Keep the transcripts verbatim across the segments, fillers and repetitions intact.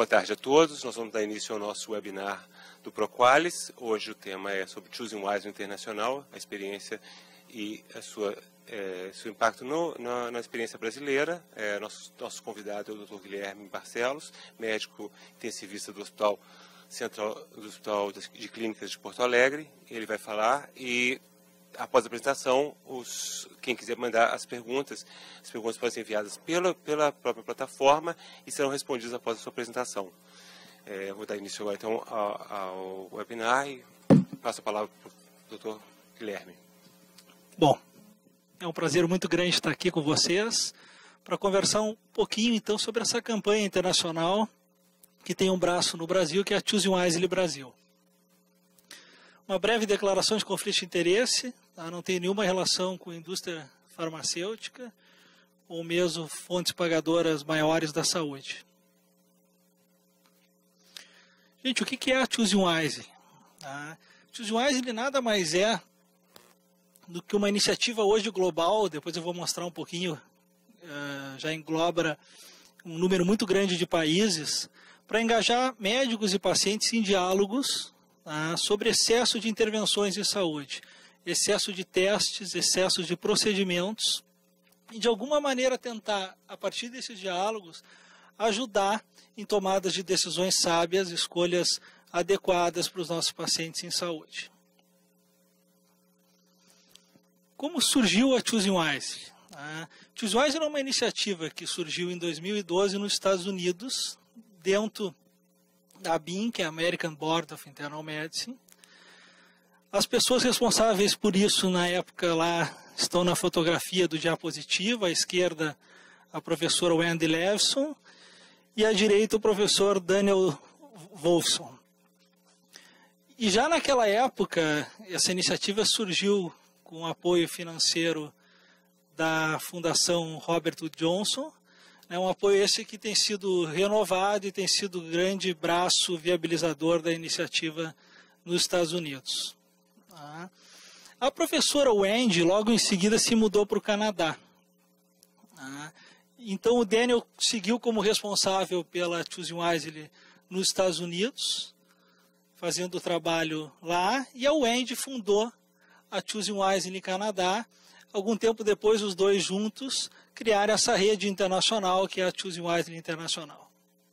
Boa tarde a todos. Nós vamos dar início ao nosso webinar do Proqualis. Hoje o tema é sobre Choosing Wisely Internacional, a experiência e a sua, é, seu impacto no, na, na experiência brasileira. É, nosso, nosso convidado é o doutor Guilherme Barcelos, médico intensivista do Hospital Central do Hospital de Clínicas de Porto Alegre. Ele vai falar e, após a apresentação, os, quem quiser mandar as perguntas, as perguntas podem ser enviadas pela, pela própria plataforma e serão respondidas após a sua apresentação. É, vou dar início agora, então, ao, ao webinar e passo a palavra para o doutor Guilherme. Bom, é um prazer muito grande estar aqui com vocês para conversar um pouquinho, então, sobre essa campanha internacional que tem um braço no Brasil, que é a Choosing Wisely Brasil. Uma breve declaração de conflito de interesse, tá? Não tem nenhuma relação com a indústria farmacêutica ou mesmo fontes pagadoras maiores da saúde. Gente, o que é a Choosing Wisely? A Choosing Wisely nada mais é do que uma iniciativa hoje global, depois eu vou mostrar um pouquinho, uh, já engloba um número muito grande de países, para engajar médicos e pacientes em diálogos tá, sobre excesso de intervenções em saúde, excesso de testes, excesso de procedimentos, e de alguma maneira tentar, a partir desses diálogos, ajudar em tomadas de decisões sábias, escolhas adequadas para os nossos pacientes em saúde. Como surgiu a Choosing Wisely? A Choosing Wisely é uma iniciativa que surgiu em dois mil e doze nos Estados Unidos, dentro da A B I M, que é a American Board of Internal Medicine. As pessoas responsáveis por isso, na época, lá estão na fotografia do diapositivo, à esquerda a professora Wendy Levison e à direita o professor Daniel Wolfson. E já naquela época, essa iniciativa surgiu com apoio financeiro da Fundação Robert Wood Johnson, é um apoio esse que tem sido renovado e tem sido o grande braço viabilizador da iniciativa nos Estados Unidos. A professora Wendy, logo em seguida, se mudou para o Canadá. Então, o Daniel seguiu como responsável pela Choosing Wisely nos Estados Unidos, fazendo o trabalho lá, e a Wendy fundou a Choosing Wisely no Canadá. Algum tempo depois, os dois juntos criaram essa rede internacional, que é a Choosing Wisely Internacional.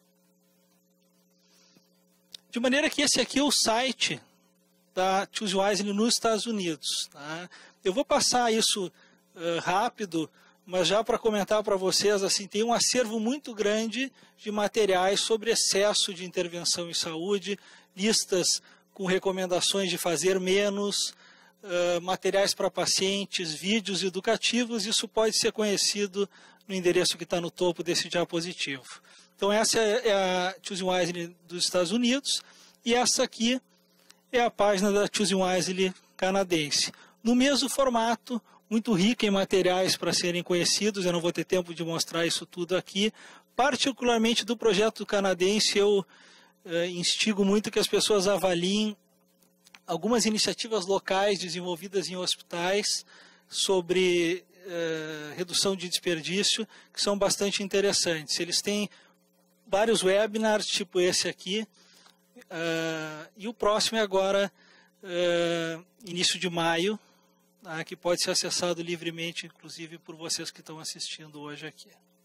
De maneira que esse aqui é o site da Choosing Wisely nos Estados Unidos. Tá? Eu vou passar isso uh, rápido, mas já para comentar para vocês, assim, tem um acervo muito grande de materiais sobre excesso de intervenção em saúde, listas com recomendações de fazer menos, Uh, materiais para pacientes, vídeos educativos. Isso pode ser conhecido no endereço que está no topo desse diapositivo. Então essa é a Choosing Wisely dos Estados Unidos e essa aqui é a página da Choosing Wisely canadense. No mesmo formato, muito rica em materiais para serem conhecidos, eu não vou ter tempo de mostrar isso tudo aqui. Particularmente do projeto canadense, eu uh, instigo muito que as pessoas avaliem algumas iniciativas locais desenvolvidas em hospitais sobre uh, redução de desperdício, que são bastante interessantes. Eles têm vários webinars, tipo esse aqui, uh, e o próximo é agora, uh, início de maio, tá, que pode ser acessado livremente, inclusive por vocês que estão assistindo hoje aqui.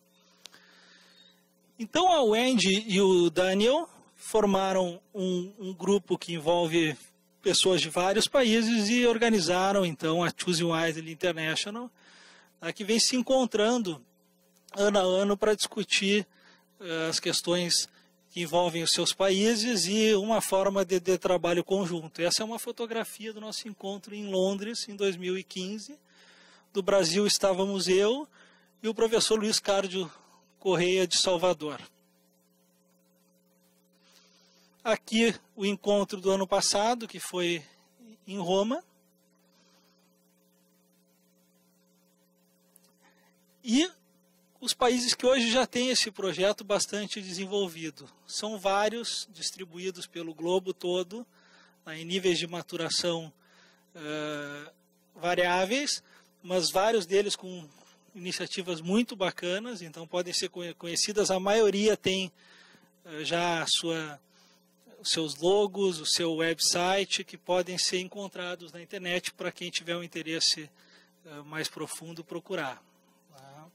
Então a Wendy e o Daniel formaram um, um grupo que envolve pessoas de vários países e organizaram, então, a Choosing Wisely International, tá, que vem se encontrando ano a ano para discutir uh, as questões que envolvem os seus países e uma forma de, de trabalho conjunto. Essa é uma fotografia do nosso encontro em Londres, em dois mil e quinze. Do Brasil estávamos eu e o professor Luiz Cárdio Correia de Salvador. Aqui o encontro do ano passado, que foi em Roma. E os países que hoje já têm esse projeto bastante desenvolvido. São vários, distribuídos pelo globo todo, em níveis de maturação uh, variáveis, mas vários deles com iniciativas muito bacanas, então podem ser conhecidas. A maioria tem já a sua, os seus logos, o seu website, que podem ser encontrados na internet para quem tiver um interesse uh, mais profundo procurar. Tá?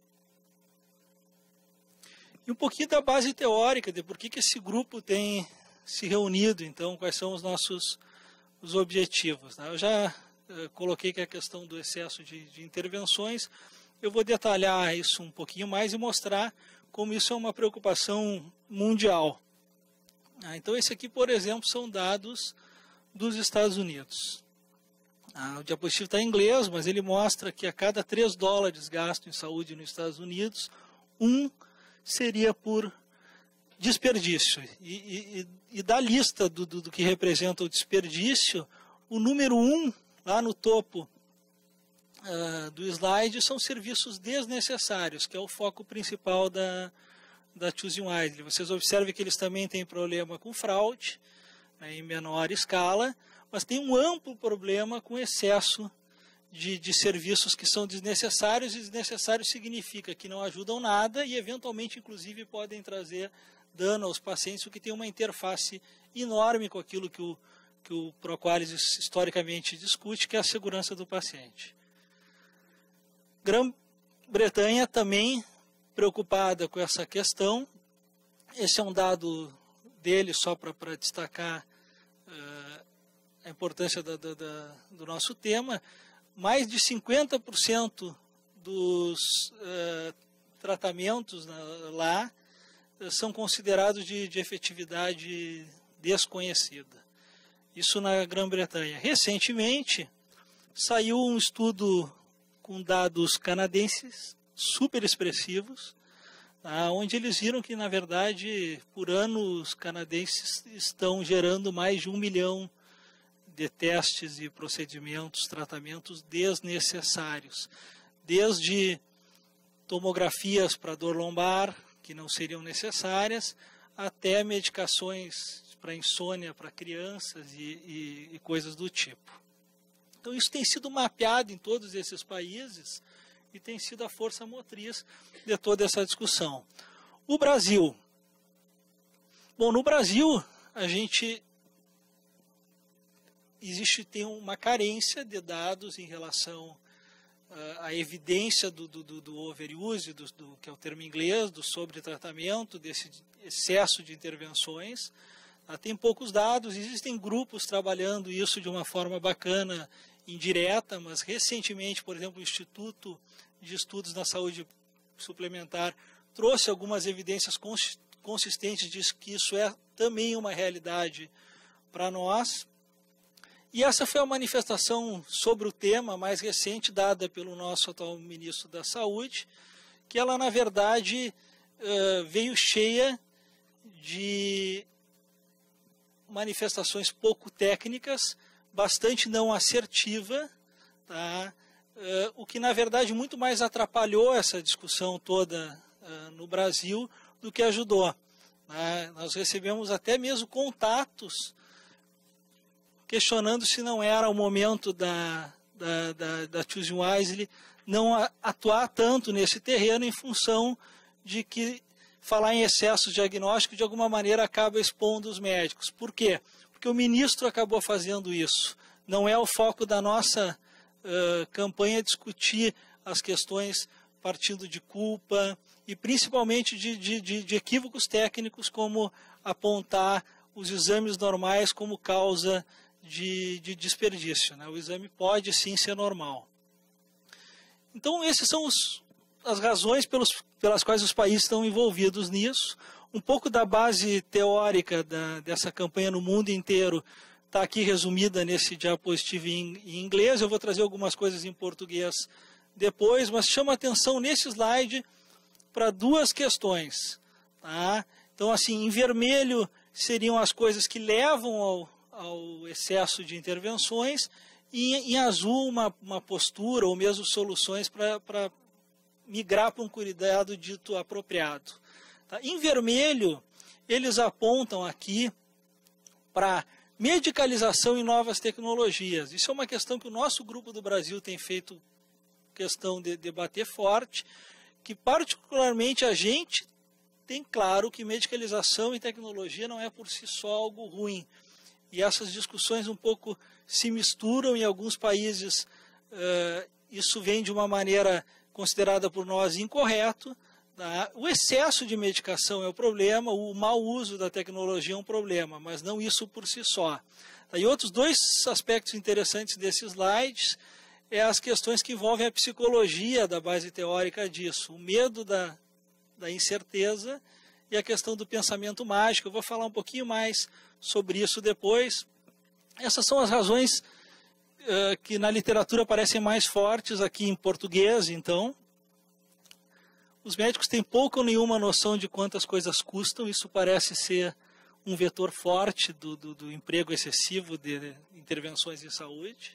E um pouquinho da base teórica, de por que, que esse grupo tem se reunido, então, quais são os nossos os objetivos. Tá? Eu já uh, coloquei que a questão do excesso de, de intervenções, eu vou detalhar isso um pouquinho mais e mostrar como isso é uma preocupação mundial. Ah, então, esse aqui, por exemplo, são dados dos Estados Unidos. Ah, o diapositivo está em inglês, mas ele mostra que a cada três dólares gastos em saúde nos Estados Unidos, um seria por desperdício. E, e, e da lista do, do, do que representa o desperdício, o número um, lá no topo uh, do slide, são serviços desnecessários, que é o foco principal da, da Choosing Wisely. Vocês observem que eles também têm problema com fraude, né, em menor escala, mas tem um amplo problema com excesso de, de serviços que são desnecessários, e desnecessário significa que não ajudam nada e, eventualmente, inclusive, podem trazer dano aos pacientes, o que tem uma interface enorme com aquilo que o, que o ProQualis historicamente discute, que é a segurança do paciente. Grã-Bretanha também preocupada com essa questão. Esse é um dado dele, só para destacar uh, a importância da, da, da, do nosso tema. Mais de cinquenta por cento dos uh, tratamentos uh, lá uh, são considerados de, de efetividade desconhecida. Isso na Grã-Bretanha. Recentemente, saiu um estudo com dados canadenses super expressivos, tá, onde eles viram que, na verdade, por ano, os canadenses estão gerando mais de um milhão de testes e procedimentos, tratamentos desnecessários, desde tomografias para dor lombar, que não seriam necessárias, até medicações para insônia para crianças e, e, e coisas do tipo. Então, isso tem sido mapeado em todos esses países e tem sido a força motriz de toda essa discussão. O Brasil. Bom, no Brasil, a gente existe, tem uma carência de dados em relação uh, à evidência do, do, do overuse, do, do, que é o termo em inglês, do sobretratamento, desse excesso de intervenções. Uh, tem poucos dados, existem grupos trabalhando isso de uma forma bacana, indireta, mas recentemente, por exemplo, o Instituto de Estudos na Saúde Suplementar trouxe algumas evidências consistentes de que isso é também uma realidade para nós. E essa foi a manifestação sobre o tema mais recente dada pelo nosso atual ministro da Saúde, que ela, na verdade, veio cheia de manifestações pouco técnicas, bastante não assertiva, tá? Uh, o que, na verdade, muito mais atrapalhou essa discussão toda uh, no Brasil do que ajudou. Né? Nós recebemos até mesmo contatos questionando se não era o momento da, da, da, da Choosing Wisely não atuar tanto nesse terreno em função de que falar em excesso diagnóstico de alguma maneira acaba expondo os médicos. Por quê? Porque o ministro acabou fazendo isso. Não é o foco da nossa uh, campanha discutir as questões partindo de culpa e principalmente de, de, de, de equívocos técnicos, como apontar os exames normais como causa de, de desperdício. Né? O exame pode sim ser normal. Então, essas são os, as razões pelos, pelas quais os países estão envolvidos nisso. Um pouco da base teórica da, dessa campanha no mundo inteiro está aqui resumida nesse diapositivo em, em inglês. Eu vou trazer algumas coisas em português depois, mas chama atenção nesse slide para duas questões. Tá? Então, assim, em vermelho seriam as coisas que levam ao, ao excesso de intervenções, e em, em azul uma, uma postura ou mesmo soluções para migrar para um cuidado dito apropriado. Tá? Em vermelho, eles apontam aqui para medicalização e novas tecnologias. Isso é uma questão que o nosso grupo do Brasil tem feito questão de debater forte, que particularmente a gente tem claro que medicalização e tecnologia não é por si só algo ruim. E essas discussões um pouco se misturam em alguns países. Uh, isso vem de uma maneira considerada por nós incorreto. Tá? O excesso de medicação é o problema, o mau uso da tecnologia é um problema, mas não isso por si só. E outros dois aspectos interessantes desses slides é as questões que envolvem a psicologia da base teórica disso, o medo da, da incerteza e a questão do pensamento mágico. Eu vou falar um pouquinho mais sobre isso depois. Essas são as razões uh, que na literatura parecem mais fortes aqui em português, então. Os médicos têm pouca ou nenhuma noção de quantas coisas custam, isso parece ser um vetor forte do, do, do emprego excessivo de intervenções em saúde,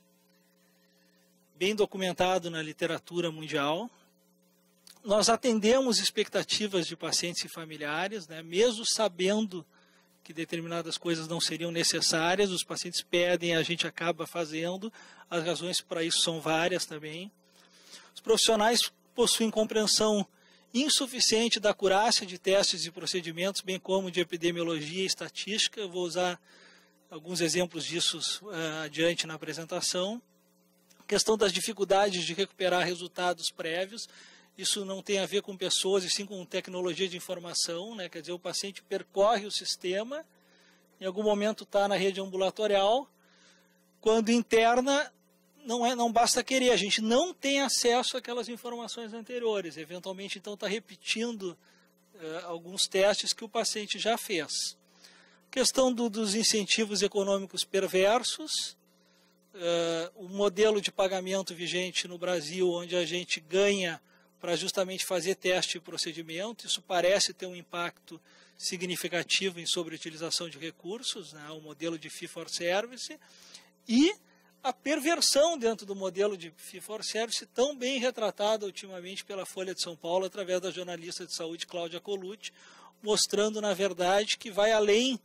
bem documentado na literatura mundial. Nós atendemos expectativas de pacientes e familiares, né, mesmo sabendo que determinadas coisas não seriam necessárias, os pacientes pedem, a gente acaba fazendo, as razões para isso são várias também. Os profissionais possuem compreensão insuficiente da acurácia de testes e procedimentos, bem como de epidemiologia e estatística. Eu vou usar alguns exemplos disso uh, adiante na apresentação. A questão das dificuldades de recuperar resultados prévios, isso não tem a ver com pessoas, e sim com tecnologia de informação, né? Quer dizer, o paciente percorre o sistema, em algum momento está na rede ambulatorial, quando interna, Não, é, não basta querer, a gente não tem acesso àquelas informações anteriores. Eventualmente, então, está repetindo uh, alguns testes que o paciente já fez. Questão do, dos incentivos econômicos perversos, uh, o modelo de pagamento vigente no Brasil, onde a gente ganha para justamente fazer teste e procedimento, isso parece ter um impacto significativo em sobreutilização de recursos, né, o modelo de fee for service, e a perversão dentro do modelo de fee for service, tão bem retratada ultimamente pela Folha de São Paulo, através da jornalista de saúde Cláudia Colucci, mostrando, na verdade, que vai além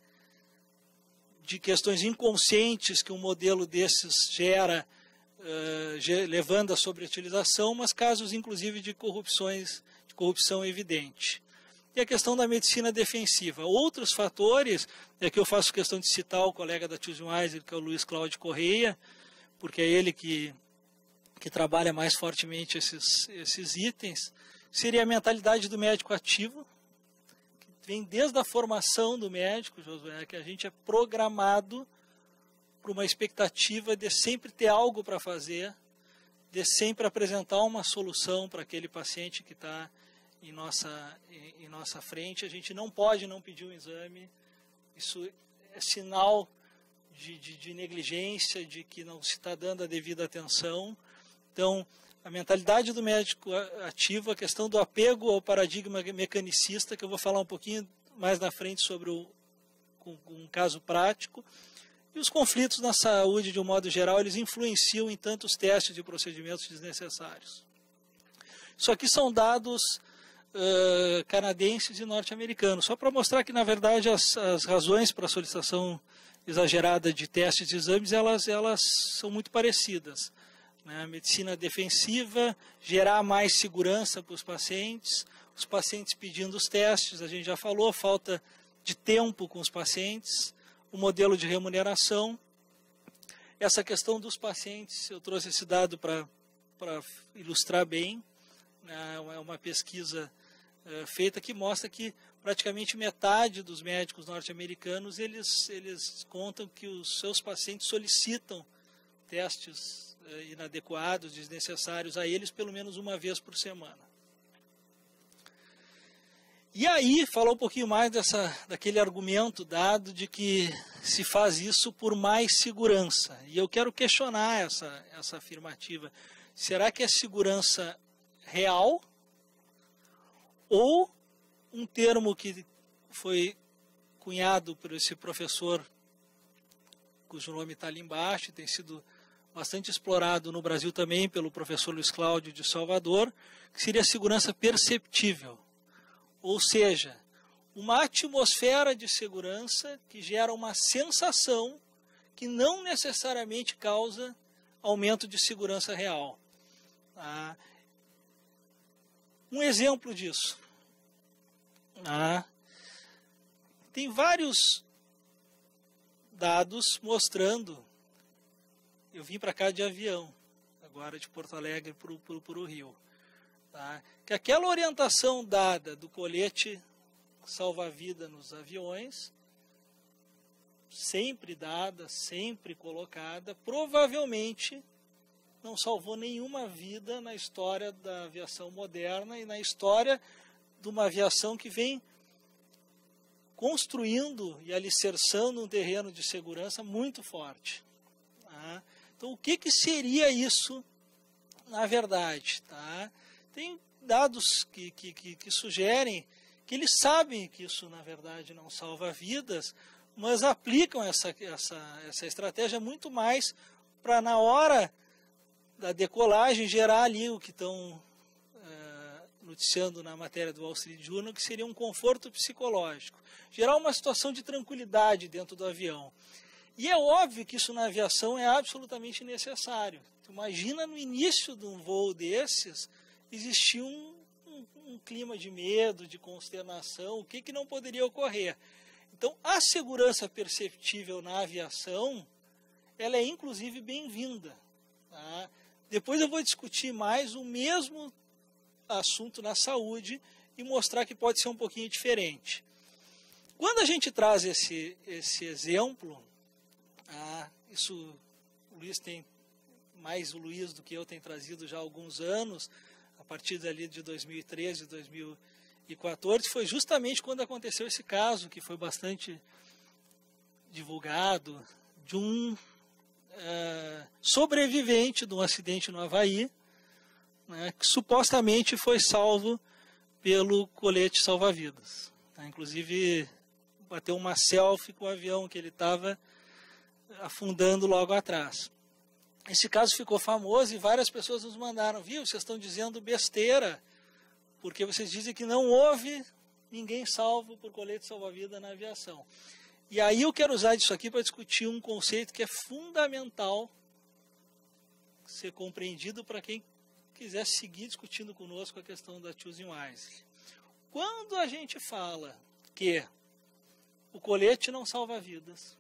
de questões inconscientes que um modelo desses gera, uh, levando à sobreutilização, mas casos, inclusive, de corrupções, de corrupção evidente. E a questão da medicina defensiva. Outros fatores, é que eu faço questão de citar o colega da Choosing Wisely, que é o Luiz Cláudio Correia, porque é ele que, que trabalha mais fortemente esses, esses itens, seria a mentalidade do médico ativo, que vem desde a formação do médico, Josué, que a gente é programado por uma expectativa de sempre ter algo para fazer, de sempre apresentar uma solução para aquele paciente que está em nossa, em, em nossa frente. A gente não pode não pedir um exame, isso é sinal De, de, de negligência, de que não se está dando a devida atenção. Então, a mentalidade do médico ativo, a questão do apego ao paradigma mecanicista, que eu vou falar um pouquinho mais na frente sobre o, com, com um caso prático, e os conflitos na saúde, de um modo geral, eles influenciam em tantos testes e procedimentos desnecessários. Isso aqui são dados uh, canadenses e norte-americanos, só para mostrar que, na verdade, as, as razões para a solicitação exagerada de testes e exames, elas, elas são muito parecidas. Né? A medicina defensiva, gerar mais segurança para os pacientes, os pacientes pedindo os testes, a gente já falou, falta de tempo com os pacientes, o modelo de remuneração, essa questão dos pacientes, eu trouxe esse dado para para ilustrar bem, né? É uma pesquisa é, feita que mostra que praticamente metade dos médicos norte-americanos, eles, eles contam que os seus pacientes solicitam testes eh, inadequados, desnecessários a eles, pelo menos uma vez por semana. E aí, falar um pouquinho mais dessa, daquele argumento dado de que se faz isso por mais segurança. E eu quero questionar essa, essa afirmativa. Será que é segurança real ou um termo que foi cunhado por esse professor, cujo nome está ali embaixo, tem sido bastante explorado no Brasil também pelo professor Luiz Cláudio de Salvador, que seria a segurança perceptível. Ou seja, uma atmosfera de segurança que gera uma sensação que não necessariamente causa aumento de segurança real. Tá? Um exemplo disso. Ah, tem vários dados mostrando, eu vim para cá de avião, agora de Porto Alegre para o Rio, tá? Que aquela orientação dada do colete salva-vida nos aviões, sempre dada, sempre colocada, provavelmente não salvou nenhuma vida na história da aviação moderna e na história de uma aviação que vem construindo e alicerçando um terreno de segurança muito forte. Tá? Então, o que, que seria isso na verdade? Tá? Tem dados que, que, que, que sugerem que eles sabem que isso, na verdade, não salva vidas, mas aplicam essa, essa, essa estratégia muito mais para, na hora da decolagem, gerar ali o que estão uh, noticiando na matéria do Wall Street Journal, que seria um conforto psicológico. Gerar uma situação de tranquilidade dentro do avião. E é óbvio que isso na aviação é absolutamente necessário. Tu imagina no início de um voo desses, existia um, um, um clima de medo, de consternação, o que, que não poderia ocorrer. Então, a segurança perceptível na aviação, ela é inclusive bem-vinda. Tá? Depois eu vou discutir mais o mesmo assunto na saúde e mostrar que pode ser um pouquinho diferente. Quando a gente traz esse, esse exemplo, ah, isso o Luiz tem, mais o Luiz do que eu tem trazido já há alguns anos, a partir dali de dois mil e treze, dois mil e quatorze, foi justamente quando aconteceu esse caso, que foi bastante divulgado, de um uh, sobrevivente de um acidente no Havaí, né, que supostamente foi salvo pelo colete salva-vidas. Tá? Inclusive, bateu uma selfie com o avião que ele estava afundando logo atrás. Esse caso ficou famoso e várias pessoas nos mandaram, viu, vocês estão dizendo besteira, porque vocês dizem que não houve ninguém salvo por colete salva-vida na aviação. E aí eu quero usar isso aqui para discutir um conceito que é fundamental ser compreendido para quem quiser seguir discutindo conosco a questão da Choosing Wisely. Quando a gente fala que o colete não salva vidas,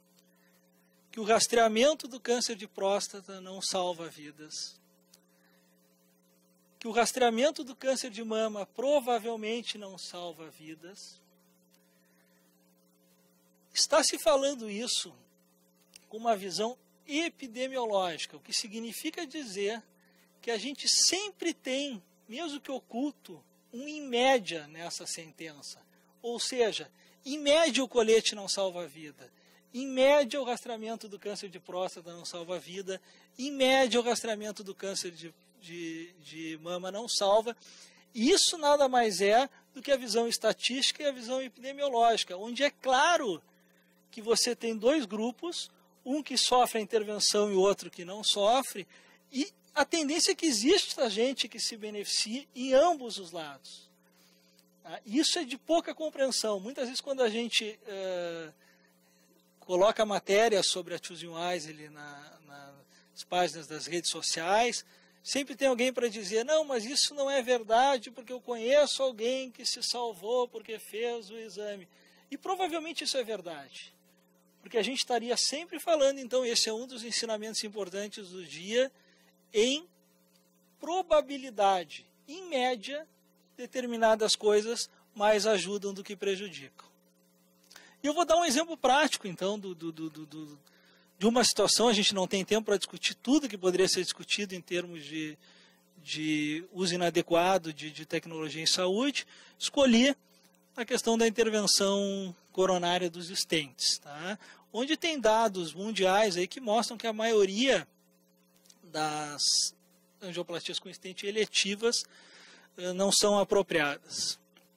que o rastreamento do câncer de próstata não salva vidas, que o rastreamento do câncer de mama provavelmente não salva vidas, está se falando isso com uma visão epidemiológica, o que significa dizer que a gente sempre tem, mesmo que oculto, um em média nessa sentença. Ou seja, em média o colete não salva a vida, em média o rastreamento do câncer de próstata não salva a vida, em média o rastreamento do câncer de, de, de mama não salva. Isso nada mais é do que a visão estatística e a visão epidemiológica, onde é claro que você tem dois grupos, um que sofre a intervenção e o outro que não sofre, e a tendência é que exista gente que se beneficie em ambos os lados. Isso é de pouca compreensão. Muitas vezes quando a gente uh, coloca matéria sobre a Choosing Wisely na, nas páginas das redes sociais, sempre tem alguém para dizer, não, mas isso não é verdade, porque eu conheço alguém que se salvou porque fez o exame. E provavelmente isso é verdade. Porque a gente estaria sempre falando, então, esse é um dos ensinamentos importantes do dia, em probabilidade. Em média, determinadas coisas mais ajudam do que prejudicam. E eu vou dar um exemplo prático, então, do, do, do, do, de uma situação. A gente não tem tempo para discutir tudo que poderia ser discutido em termos de, de uso inadequado de, de tecnologia em saúde. Escolhi a questão da intervenção coronária dos stents, tá? Onde tem dados mundiais aí que mostram que a maioria das angioplastias com stent eletivas não são apropriadas.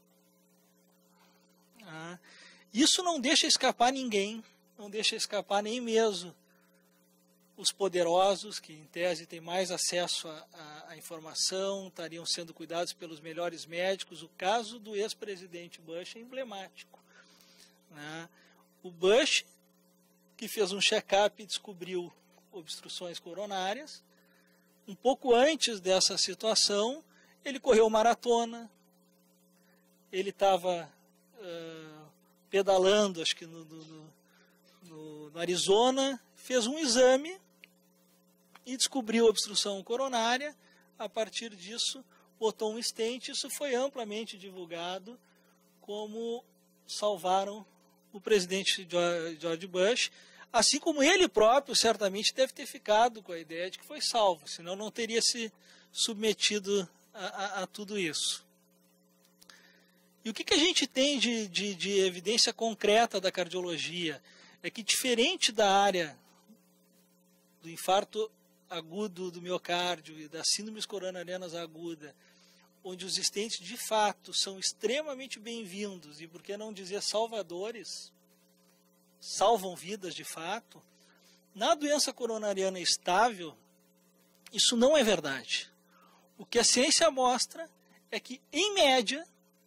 Ah, isso não deixa escapar ninguém, não deixa escapar nem mesmo os poderosos, que em tese têm mais acesso à informação, estariam sendo cuidados pelos melhores médicos. O caso do ex-presidente Bush é emblemático. Né? O Bush, que fez um check-up e descobriu obstruções coronárias, um pouco antes dessa situação, ele correu maratona, ele estava uh, pedalando, acho que no, no, no, no Arizona, fez um exame e descobriu obstrução coronária. A partir disso, botou um stent. Isso foi amplamente divulgado como salvaram o presidente George Bush, assim como ele próprio certamente deve ter ficado com a ideia de que foi salvo, senão não teria se submetido a, a, a tudo isso. E o que, que a gente tem de, de, de evidência concreta da cardiologia? É que, diferente da área do infarto agudo do miocárdio e das síndromes coronarianas aguda, onde os stents de fato são extremamente bem-vindos e, por que não dizer, salvadores, salvam vidas de fato, na doença coronariana estável, isso não é verdade. O que a ciência mostra é que, em média,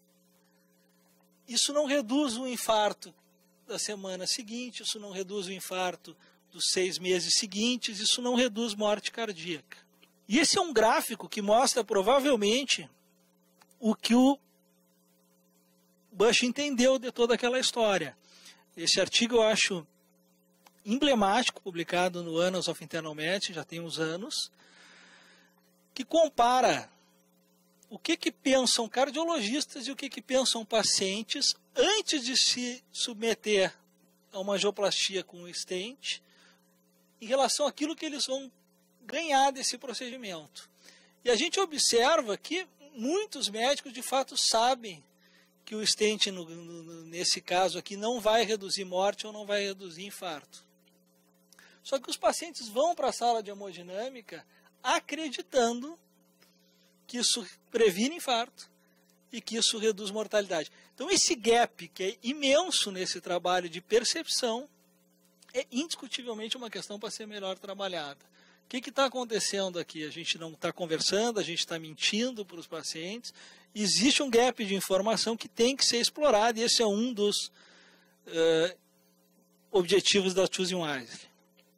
isso não reduz o infarto da semana seguinte, isso não reduz o infarto dos seis meses seguintes, isso não reduz morte cardíaca. E esse é um gráfico que mostra provavelmente o que o Bush entendeu de toda aquela história. Esse artigo eu acho emblemático, publicado no Annals of Internal Medicine, já tem uns anos, que compara o que, que pensam cardiologistas e o que, que pensam pacientes antes de se submeter a uma angioplastia com o stent, em relação àquilo que eles vão ganhar desse procedimento. E a gente observa que muitos médicos de fato sabem que o stent, no, no, nesse caso aqui, não vai reduzir morte ou não vai reduzir infarto. Só que os pacientes vão para a sala de hemodinâmica acreditando que isso previne infarto e que isso reduz mortalidade. Então esse gap, que é imenso nesse trabalho de percepção, é indiscutivelmente uma questão para ser melhor trabalhada. O que está acontecendo aqui? A gente não está conversando, a gente está mentindo para os pacientes. Existe um gap de informação que tem que ser explorado, e esse é um dos uh, objetivos da Choosing Wisely.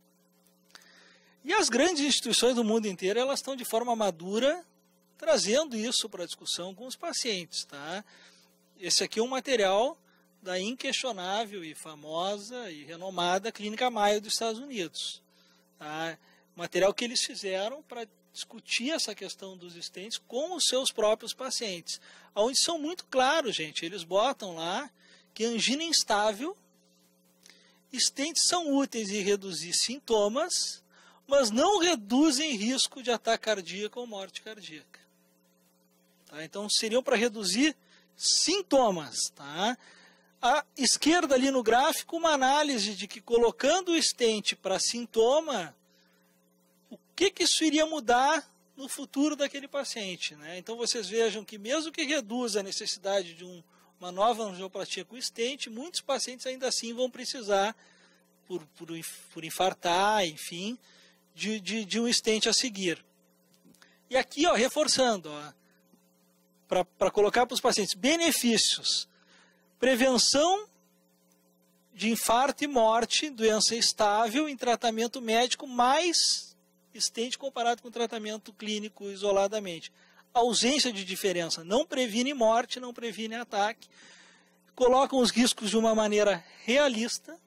E as grandes instituições do mundo inteiro, elas estão de forma madura trazendo isso para a discussão com os pacientes. Tá? Esse aqui é um material da inquestionável e famosa e renomada Clínica Mayo dos Estados Unidos. Tá? Material que eles fizeram para discutir essa questão dos stents com os seus próprios pacientes. Onde são muito claros, gente. Eles botam lá que angina instável, stents são úteis em reduzir sintomas, mas não reduzem risco de ataque cardíaco ou morte cardíaca. Tá? Então, seriam para reduzir sintomas. Tá? À esquerda ali no gráfico, uma análise de que colocando o stent para sintoma, o que, que isso iria mudar no futuro daquele paciente. Né? Então, vocês vejam que mesmo que reduza a necessidade de um, uma nova angioplastia com stent, muitos pacientes ainda assim vão precisar, por, por, por infartar, enfim, de, de, de um stent a seguir. E aqui, ó, reforçando, para colocar para os pacientes, benefícios. Prevenção de infarto e morte, doença estável em tratamento médico, mais stent comparado com tratamento clínico isoladamente. Ausência de diferença, não previne morte, não previne ataque. Colocam os riscos de uma maneira realista.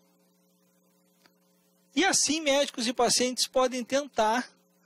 E assim médicos e pacientes podem tentar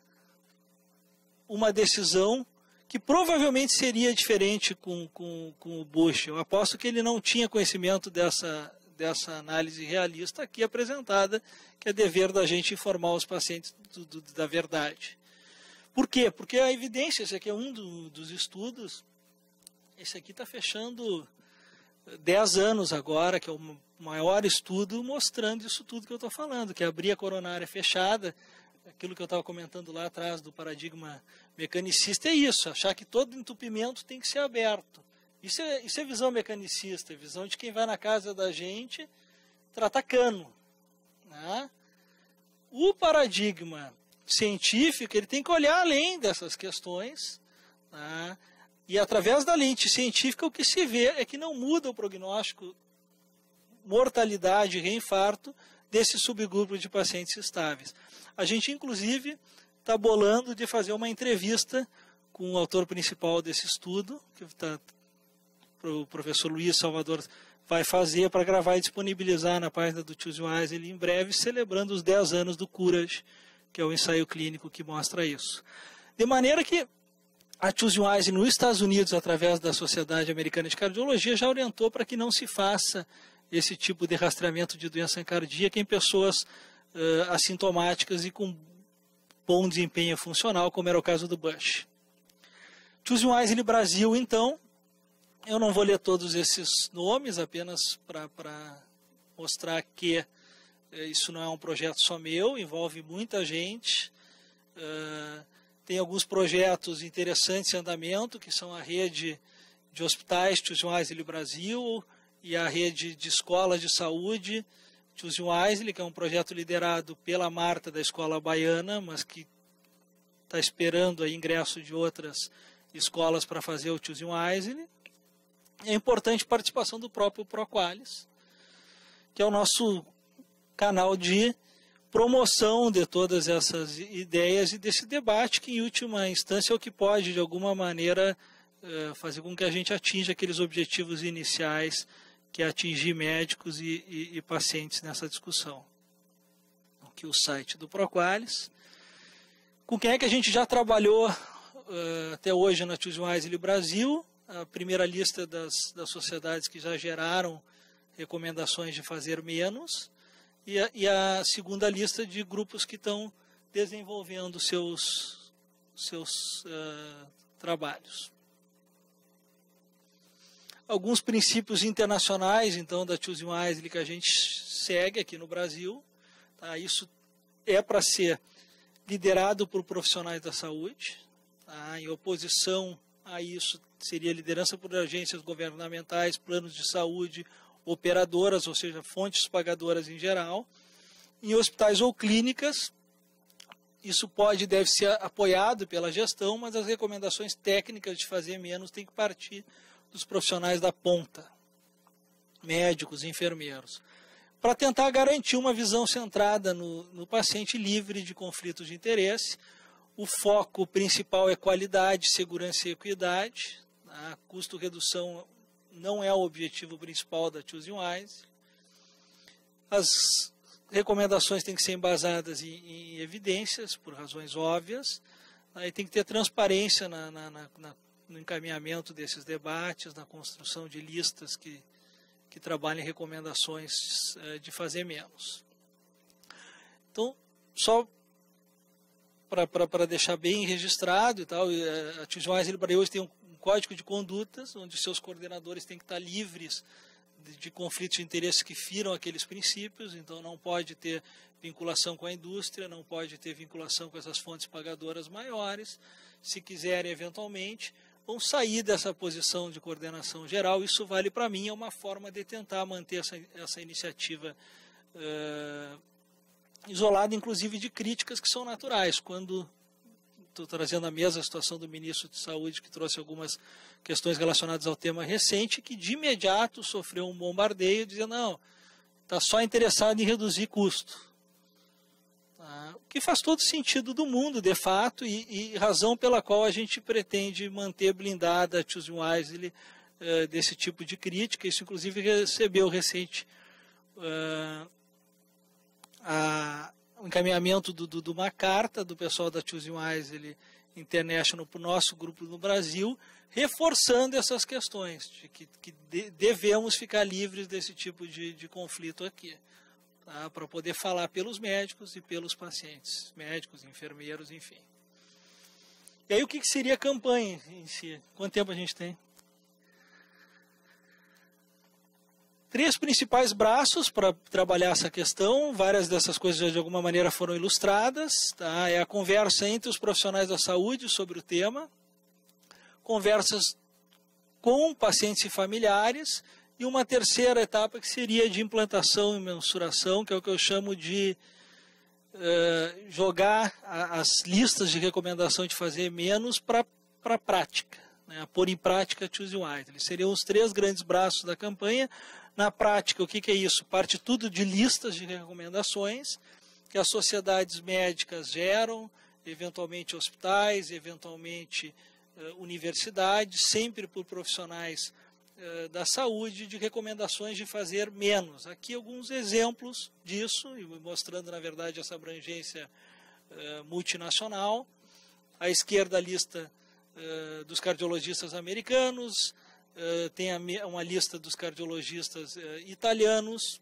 uma decisão que provavelmente seria diferente com, com, com o Bush. Eu aposto que ele não tinha conhecimento dessa, dessa análise realista aqui apresentada, que é dever da gente informar os pacientes do, do, da verdade. Por quê? Porque a evidência, esse aqui é um do, dos estudos, esse aqui está fechando dez anos agora, que é o maior estudo mostrando isso tudo que eu estou falando, que é abrir a coronária fechada. Aquilo que eu estava comentando lá atrás do paradigma mecanicista é isso, achar que todo entupimento tem que ser aberto. Isso é, isso é visão mecanicista, é visão de quem vai na casa da gente tratar cano. Né? O paradigma científico, ele tem que olhar além dessas questões, né? E através da lente científica o que se vê é que não muda o prognóstico, mortalidade e reinfarto desse subgrupo de pacientes estáveis. A gente, inclusive, está bolando de fazer uma entrevista com o autor principal desse estudo, que está o professor Luiz Salvador vai fazer para gravar e disponibilizar na página do Choose Wisely em breve, celebrando os dez anos do Courage, que é o ensaio clínico que mostra isso. De maneira que a Choose Wisely nos Estados Unidos, através da Sociedade Americana de Cardiologia, já orientou para que não se faça esse tipo de rastreamento de doença cardíaca em pessoas uh, assintomáticas e com bom desempenho funcional, como era o caso do Bush. Choose Wisely Brasil, então, eu não vou ler todos esses nomes, apenas para mostrar que uh, isso não é um projeto só meu, envolve muita gente. Uh, tem alguns projetos interessantes em andamento, que são a rede de hospitais Choose Wisely Brasil e a rede de escolas de saúde Choose Wisely, que é um projeto liderado pela Marta da Escola Baiana, mas que está esperando o ingresso de outras escolas para fazer o Choose Wisely. É importante a participação do próprio ProQualis, que é o nosso canal de promoção de todas essas ideias e desse debate, que em última instância é o que pode, de alguma maneira, fazer com que a gente atinja aqueles objetivos iniciais, que é atingir médicos e, e, e pacientes nessa discussão. Aqui o site do ProQualis. Com quem é que a gente já trabalhou uh, até hoje na Choose Wisely Brasil? A primeira lista das, das sociedades que já geraram recomendações de fazer menos, e a, e a segunda lista de grupos que estão desenvolvendo seus, seus uh, trabalhos. Alguns princípios internacionais, então, da Choose Wisely que a gente segue aqui no Brasil. Tá? Isso é para ser liderado por profissionais da saúde. Tá? Em oposição a isso, seria liderança por agências governamentais, planos de saúde, operadoras, ou seja, fontes pagadoras em geral. Em hospitais ou clínicas, isso pode e deve ser apoiado pela gestão, mas as recomendações técnicas de fazer menos têm que partir dos profissionais da ponta, médicos, enfermeiros, para tentar garantir uma visão centrada no, no paciente livre de conflitos de interesse. O foco principal é qualidade, segurança e equidade. A custo-redução não é o objetivo principal da Choose Wisely. As recomendações têm que ser embasadas em, em evidências, por razões óbvias. Aí tem que ter transparência na, na, na, na no encaminhamento desses debates, na construção de listas que, que trabalhem recomendações uh, de fazer menos. Então, só para deixar bem registrado e tal, a Choose Wisely Brasil hoje tem um, um código de condutas, onde seus coordenadores têm que estar livres de, de conflitos de interesse que firam aqueles princípios, então não pode ter vinculação com a indústria, não pode ter vinculação com essas fontes pagadoras maiores. Se quiserem, eventualmente, vão sair dessa posição de coordenação geral. Isso vale para mim, é uma forma de tentar manter essa, essa iniciativa uh, isolada, inclusive de críticas que são naturais. Quando estou trazendo à mesa a situação do ministro de Saúde, que trouxe algumas questões relacionadas ao tema recente, que de imediato sofreu um bombardeio, dizendo, não, está só interessado em reduzir custo. O que faz todo sentido do mundo, de fato, e, e razão pela qual a gente pretende manter blindada a Choose Wisely uh, desse tipo de crítica. Isso, inclusive, recebeu recente uh, a, o encaminhamento do, do, de uma carta do pessoal da Choose Wisely International para o nosso grupo no Brasil, reforçando essas questões, de que, que de, devemos ficar livres desse tipo de, de conflito aqui. Tá, para poder falar pelos médicos e pelos pacientes, médicos, enfermeiros, enfim. E aí o que, que seria a campanha em si? Quanto tempo a gente tem? Três principais braços para trabalhar essa questão, várias dessas coisas já de alguma maneira foram ilustradas. Tá? É a conversa entre os profissionais da saúde sobre o tema, conversas com pacientes e familiares, e uma terceira etapa que seria de implantação e mensuração, que é o que eu chamo de uh, jogar a, as listas de recomendação de fazer menos para a prática, né? Pôr em prática a Choose Wisely. Seriam os três grandes braços da campanha. Na prática, o que, que é isso? Parte tudo de listas de recomendações que as sociedades médicas geram, eventualmente hospitais, eventualmente uh, universidades, sempre por profissionais eh, da saúde de recomendações de fazer menos. Aqui alguns exemplos disso, e mostrando, na verdade, essa abrangência eh, multinacional. À esquerda, a lista eh, dos cardiologistas americanos, eh, tem a, uma lista dos cardiologistas eh, italianos.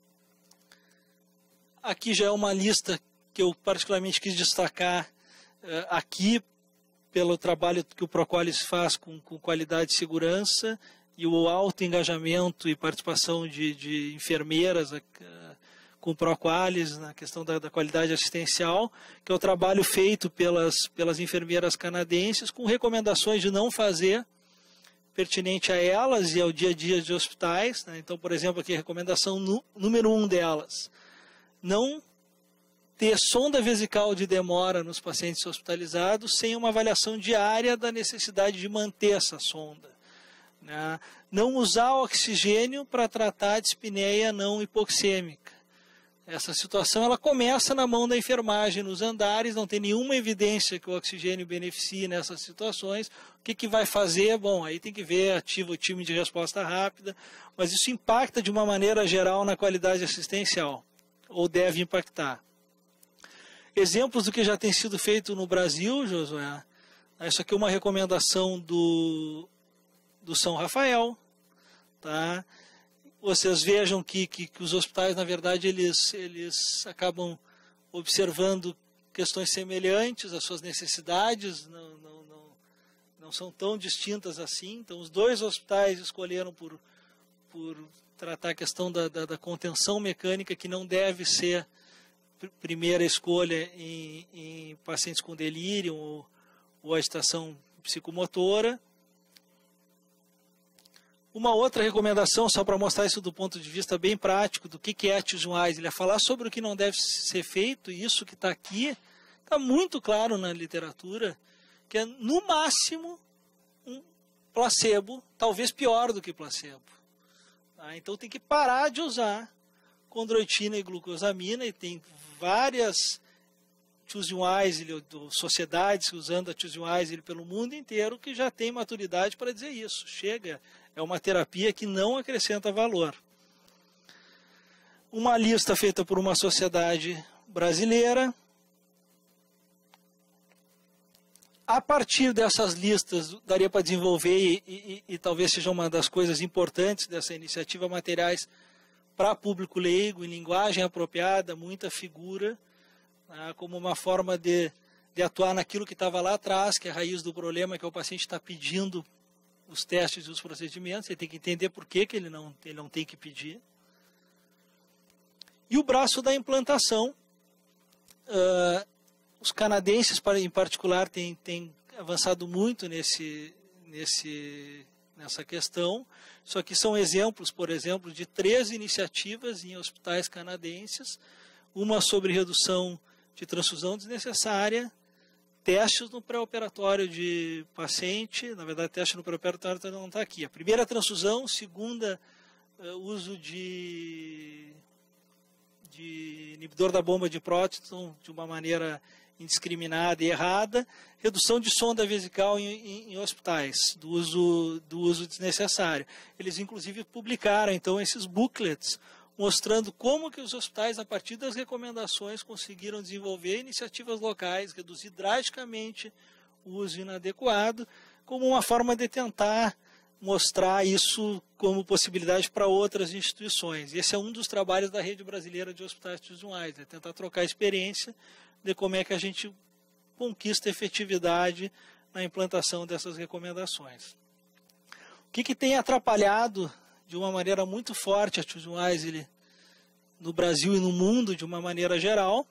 Aqui já é uma lista que eu particularmente quis destacar eh, aqui, pelo trabalho que o Proqualis faz com, com qualidade e segurança, e o alto engajamento e participação de, de enfermeiras uh, com o Proqualis na questão da, da qualidade assistencial, que é o trabalho feito pelas, pelas enfermeiras canadenses, com recomendações de não fazer, pertinente a elas e ao dia a dia de hospitais. Né? Então, por exemplo, aqui a recomendação nu, número um delas, não ter sonda vesical de demora nos pacientes hospitalizados sem uma avaliação diária da necessidade de manter essa sonda. Né? Não usar oxigênio para tratar a dispneia não hipoxêmica. Essa situação ela começa na mão da enfermagem nos andares, não tem nenhuma evidência que o oxigênio beneficie nessas situações. O que, que vai fazer? Bom, aí tem que ver, ativa o time de resposta rápida, mas isso impacta de uma maneira geral na qualidade assistencial, ou deve impactar. Exemplos do que já tem sido feito no Brasil, Josué. Isso aqui é uma recomendação do, do São Rafael. Tá? Vocês vejam que, que, que os hospitais, na verdade, eles, eles acabam observando questões semelhantes, as suas necessidades não, não, não, não são tão distintas assim. Então, os dois hospitais escolheram por, por tratar a questão da, da, da contenção mecânica, que não deve ser primeira escolha em, em pacientes com delírio ou, ou agitação psicomotora. Uma outra recomendação, só para mostrar isso do ponto de vista bem prático, do que, que é a Choosing Wisely, é falar sobre o que não deve ser feito, e isso que está aqui está muito claro na literatura, que é, no máximo, um placebo, talvez pior do que placebo. Tá? Então tem que parar de usar condroitina e glucosamina, e tem várias Choosing Wisely, sociedades usando a Choosing Wisely pelo mundo inteiro, que já tem maturidade para dizer isso. Chega, é uma terapia que não acrescenta valor. Uma lista feita por uma sociedade brasileira. A partir dessas listas, daria para desenvolver, e, e, e talvez seja uma das coisas importantes dessa iniciativa, materiais para público leigo, em linguagem apropriada, muita figura, né, como uma forma de, de atuar naquilo que estava lá atrás, que é a raiz do problema, que é o paciente está pedindo os testes e os procedimentos, ele tem que entender por que, que ele, não, ele não tem que pedir. E o braço da implantação, uh, os canadenses, em particular, têm, têm avançado muito nesse, nesse, nessa questão. Isso aqui são exemplos, por exemplo, de três iniciativas em hospitais canadenses, uma sobre redução de transfusão desnecessária, testes no pré-operatório de paciente, na verdade, teste no pré-operatório não está aqui. A primeira transfusão, segunda, uh, uso de, de inibidor da bomba de próton de uma maneira indiscriminada e errada, redução de sonda vesical em, em, em hospitais, do uso, do uso desnecessário. Eles, inclusive, publicaram, então, esses booklets, mostrando como que os hospitais, a partir das recomendações, conseguiram desenvolver iniciativas locais, reduzir drasticamente o uso inadequado, como uma forma de tentar mostrar isso como possibilidade para outras instituições. Esse é um dos trabalhos da Rede Brasileira de Hospitais Choosing Wisely, é tentar trocar experiência de como é que a gente conquista efetividade na implantação dessas recomendações. O que, que tem atrapalhado de uma maneira muito forte a Choosing Wisely no Brasil e no mundo de uma maneira geral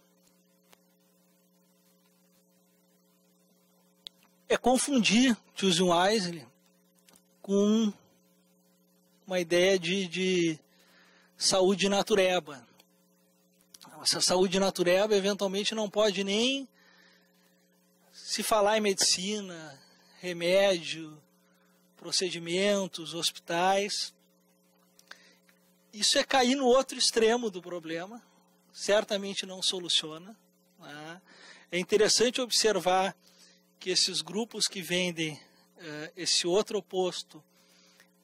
é confundir Choosing Wisely com uma ideia de, de saúde natureba. Essa saúde natureba eventualmente não pode nem se falar em medicina, remédio, procedimentos, hospitais. Isso é cair no outro extremo do problema, certamente não soluciona. Né? É interessante observar que esses grupos que vendem uh, esse outro oposto,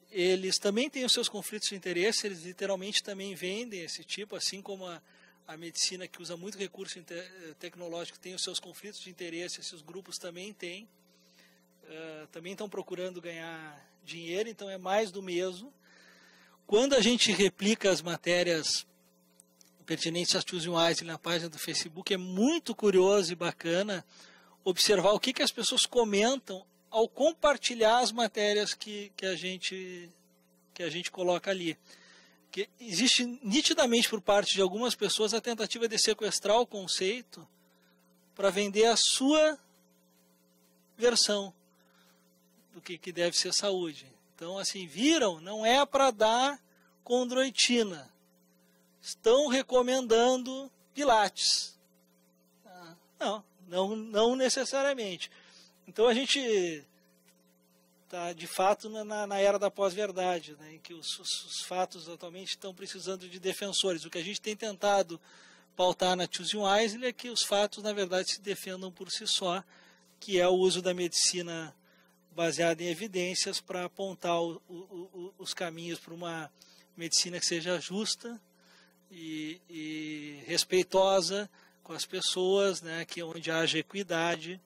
eles também têm os seus conflitos de interesse, eles literalmente também vendem esse tipo, assim como a, a medicina que usa muito recurso tecnológico tem os seus conflitos de interesse, esses grupos também têm, uh, também estão procurando ganhar dinheiro, então é mais do mesmo. Quando a gente replica as matérias pertinentes a Choosing Wisely na página do Facebook, é muito curioso e bacana observar o que, que as pessoas comentam ao compartilhar as matérias que, que, a, gente, que a gente coloca ali. Que existe nitidamente por parte de algumas pessoas a tentativa de sequestrar o conceito para vender a sua versão do que, que deve ser saúde. Então, assim, viram? Não é para dar condroitina. Estão recomendando Pilates. Ah, não, não, não necessariamente. Então, a gente está, de fato, na, na era da pós-verdade, né, em que os, os, os fatos atualmente estão precisando de defensores. O que a gente tem tentado pautar na Choosing Wisely é que os fatos, na verdade, se defendam por si só, que é o uso da medicina baseada em evidências para apontar o, o, o, os caminhos para uma medicina que seja justa e, e respeitosa com as pessoas, né, que onde haja equidade.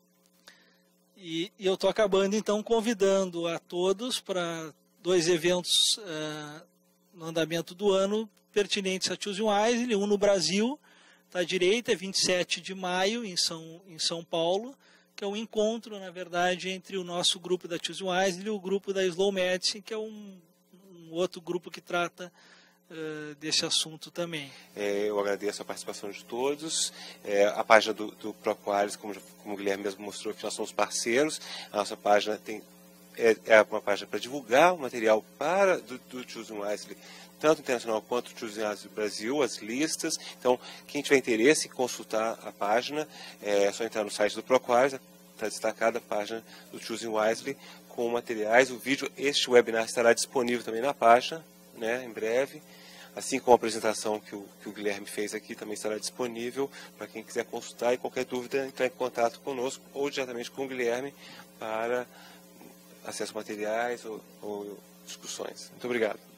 E, e eu estou acabando, então, convidando a todos para dois eventos uh, no andamento do ano pertinentes a Choosing Wisely, um no Brasil, está à direita, é vinte e sete de maio, em São, em São Paulo, que é um encontro, na verdade, entre o nosso grupo da Choosing Wisely e o grupo da Slow Medicine, que é um, um outro grupo que trata uh, desse assunto também. É, eu agradeço a participação de todos. É, a página do, do ProQualis, como, como o Guilherme mesmo mostrou, que nós somos parceiros. A nossa página tem, é, é uma página para divulgar o material para do, do Choosing Wisely, tanto internacional quanto o Choosing Wisely Brasil, as listas. Então, quem tiver interesse em consultar a página, é só entrar no site do ProQualis, está destacada a página do Choosing Wisely com materiais. O vídeo, este webinar estará disponível também na página, né, em breve, assim como a apresentação que o, que o Guilherme fez aqui também estará disponível para quem quiser consultar, e qualquer dúvida entrar em contato conosco ou diretamente com o Guilherme para acesso a materiais ou, ou discussões. Muito obrigado.